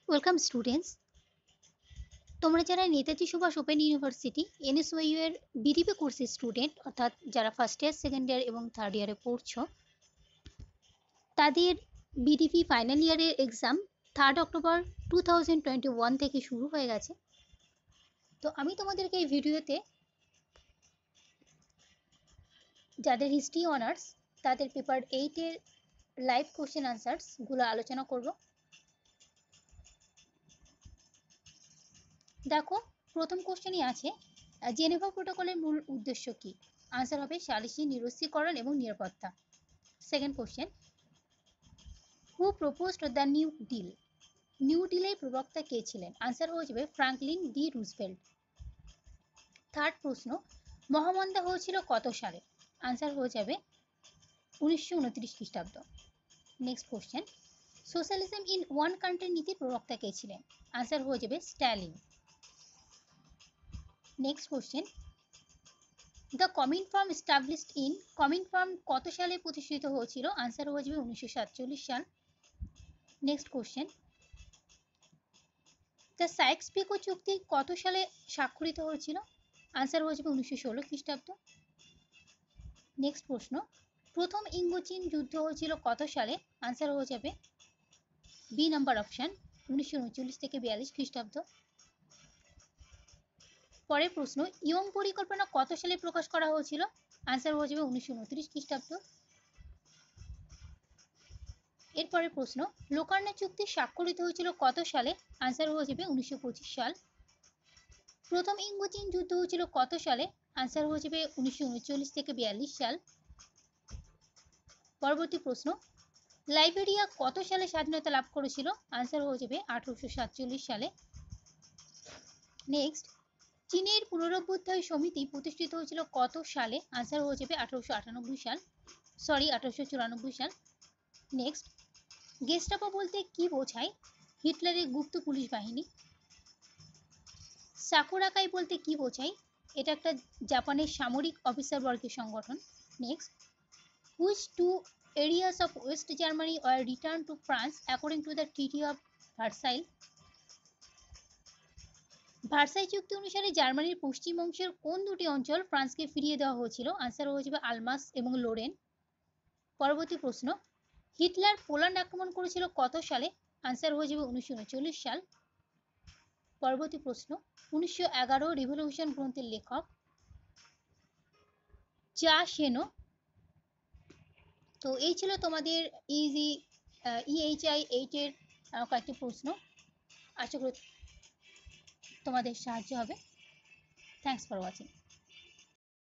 Welcome students. তোমরা যারা Netaji Subhash open university NSOU এর বিডিপি কোর্সের স্টুডেন্ট, অর্থাৎ যারা ফার্স্ট ইয়ার, সেকেন্ড ইয়ার এবং থার্ড ইয়ারে পড়ছো, তাদের বিডিপি ফাইনাল ইয়ারের এক্সাম 3 অক্টোবর 2021 থেকে শুরু হয়ে গেছে। তো আমি তোমাদেরকে এই ভিডিওতে যাদের হিস্ট্রি অনার্স তাদের পেপার 8-এর লাইভ কোশ্চেন আনসার্সগুলো আলোচনা করব। দেখো, প্রথম কোশ্চেনই আছে, জেনেভা প্রোটোকলের মূল উদ্দেশ্য কি? আনসার হবে সালিসি নিরস্ত্রীকরণ এবং নিরাপত্তা। Second question, who proposed the new deal? New ডিলের প্রবক্তা কে ছিলেন? আনসার হয়ে যাবে ফ্রাঙ্কলিন ডি রুজভেল্ট। থার্ড প্রশ্ন, মহামন্দা হয়েছিল কত সালে? আনসার হয়ে যাবে 1929 খ্রিস্টাব্দ। Next question, socialism in one country নীতির প্রবক্তা কে ছিলেন? আনসার হয়ে যাবে Stalin. Next question, the Cominform established in, Cominform কত সালে প্রতিষ্ঠিত হয়েছিল? আনসার হয়ে যাবে 1947 সাল। Next question, the Sykes Picot চুক্তি কত সালে স্বাক্ষরিত হয়েছিল? আনসার হয়ে যাবে 1916 খ্রিস্টাব্দ। নেক্সট প্রশ্ন, প্রথম ইঙ্গোচীন যুদ্ধ হয়েছিল কত সালে? আনসার হয়ে যাবে বি নাম্বার অপশান, 1939 থেকে 42 খ্রিস্টাব্দ। পরের প্রশ্ন, ইয়ং পরিকল্পনা কত সালে প্রকাশ করা হয়েছিল? আনসার হয়ে যাবে 1929 খ্রিস্টাব্দ। এরপরের প্রশ্ন, লোকার্নো চুক্তি স্বাক্ষরিত হয়েছিল কত সালে? আনসার হয়ে যাবে 1925 সাল। প্রথম ইঙ্গোচীন যুদ্ধ হয়েছিল কত সালে? আনসার হয়ে যাবে 1939 থেকে 42 সাল। পরবর্তী প্রশ্ন, লাইবেরিয়া কত সালে স্বাধীনতা লাভ করেছিল? আনসার হয়ে যাবে 1847 সালে। নেক্সট, চীনের পুনরুত্থান সমিতি প্রতিষ্ঠিত হয়েছিল কত সালে? আনসার হয়ে যাবে 1894 সাল। নেক্সট, গেস্টাপো বলতে কি বোঝায়? হিটলারের গুপ্ত পুলিশ বাহিনী। সাকুরাকাই বলতে কি বোঝায়? এটা একটা জাপানের সামরিক অফিসার বর্গের সংগঠন। Next, which two areas of West Germany were return to France according to the treaty of Versailles? Versailles চুক্তি অনুসারে জার্মানির পশ্চিম অংশের কোন দুটি অঞ্চল ফ্রান্সকে ফিরিয়ে দেওয়া হয়েছিল? আনসার হয়ে যাবে আলমাস এবং লোরেন। পরবর্তী প্রশ্ন, হিটলার পোল্যান্ড আক্রমণ করেছিল কত সালে? আনসার হয়ে যাবে 1939 সাল। পরবর্তী প্রশ্ন, 1911 রিভলিউশন গ্রন্থের লেখক? চা শেনো। তো এই ছিল তোমাদের EHI 8-এর কয়েকটি প্রশ্ন। আশা করি তোমাদের সাহায্য হবে। Thanks for watching.